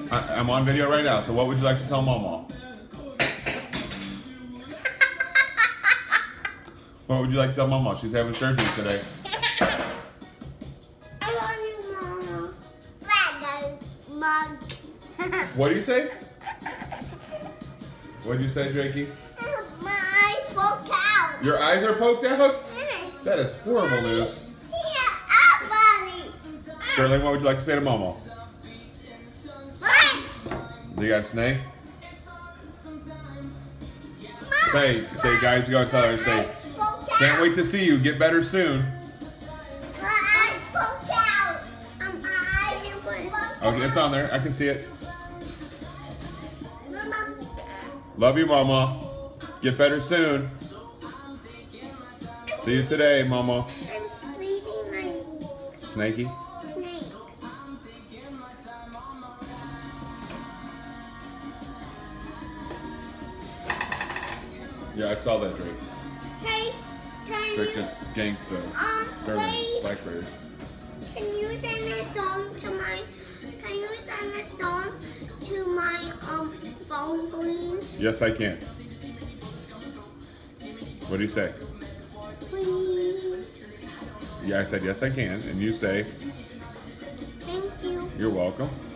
I'm on video right now, so what would you like to tell Mama? What would you like to tell Mama? She's having surgery today. I love you, Mama. Mug. What do you say? What did you say, Drakey? My poke out. Your eyes are poked out? That is horrible news. Sterling, what would you like to say to Mama? Do you got a snake? Say, guys, you gotta tell her, say, can't wait to see you, get better soon. Okay, it's on there, I can see it. Love you, Mama. Get better soon. See you today, Mama. I'm feeding my Snakey? snake. Yeah, I saw that, Drake. Hey, Drake can you, just ganked the Sterling's wait. blackberries. Can you send a song to my? Can you send a song to my phone, please? Yes, I can. What do you say? Please. Yeah, I said yes, I can. And you say, Thank you. you're welcome.